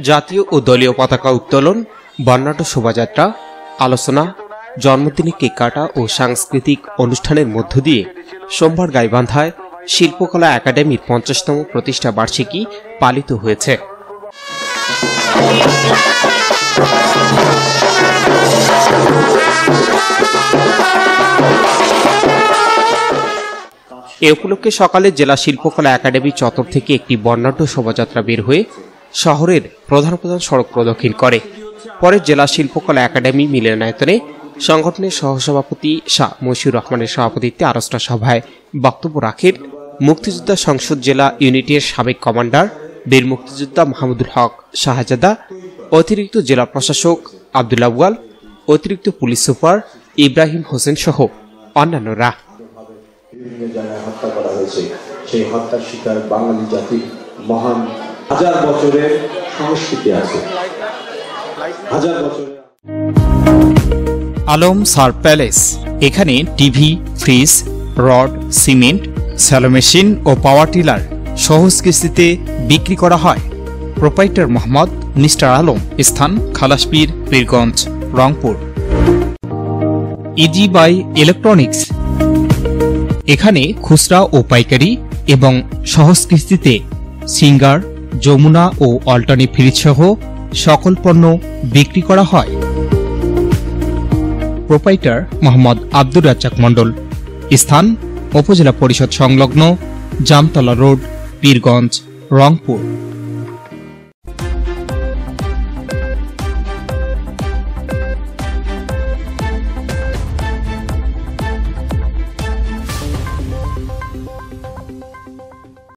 জাতীয় ও দলীয় পতাকা উত্তোলন, বর্ণাঢ্য শোভাযাত্রা, আলোচনা, জন্মদিনে কেক কাটা ও সাংস্কৃতিক অনুষ্ঠানের মধ্য দিয়ে সোমবার গাইবান্ধায় শিল্পকলা একাডেমির ৫০তম প্রতিষ্ঠা বার্ষিকী পালিত হয়েছে। এ উপলক্ষে সকালে জেলা শিল্পকলা একাডেমি চত্বর থেকে একটি বর্ণাঢ্য শোভাযাত্রা বের হয়ে শহরের প্রধান প্রধান সড়ক প্রদক্ষিণ করে। পরে জেলা শিল্পকলা একাডেমি মিলনায়তনে সংগঠনের সহসভাপতি শাহ মশিউর রহমানের সভাপতিত্বে আলোচনা সভায় বক্তব্য রাখেন মুক্তিযোদ্ধা সংসদ জেলা ইউনিটের সাবেক কমান্ডার বীর মুক্তিযোদ্ধা মাহমুদুল হক শাহজাদা, অতিরিক্ত জেলা প্রশাসক আব্দুল আউয়াল, অতিরিক্ত পুলিশ সুপার ইব্রাহিম হোসেন সহ অন্যান্যরা। বিভিন্ন জায়গায় হত্যা করা হয়েছে, সেই হত্যার শিকার বাঙালি জাতির মহান হাজার বছরের সংস্কৃতি আছে। হাজার বছরের আলম সার প্যালেস, এখানে TV, fridge, rod, cement, shallow machine ও পাওয়ার টিলার সহজ কিস্তিতে বিক্রি করা হয়। প্রোপাইটার মোহাম্মদ নিস্টার আলম, স্থান Khalaspir, Pirganj, Rangpur. Easy buy electronics, এখানে খুচরা ও পাইকারি এবং সহজ কিস্তিতে সিঙ্গার, যমুনা ও অল্টারনি ফ্রিজ সহ সকল পণ্য বিক্রি করা হয়। প্রোপাইটার মোহাম্মদ আব্দুর রাজ্জাক মণ্ডল, স্থান উপজেলা পরিষদ সংলগ্ন, জামতলা রোড, পীরগঞ্জ, রংপুর।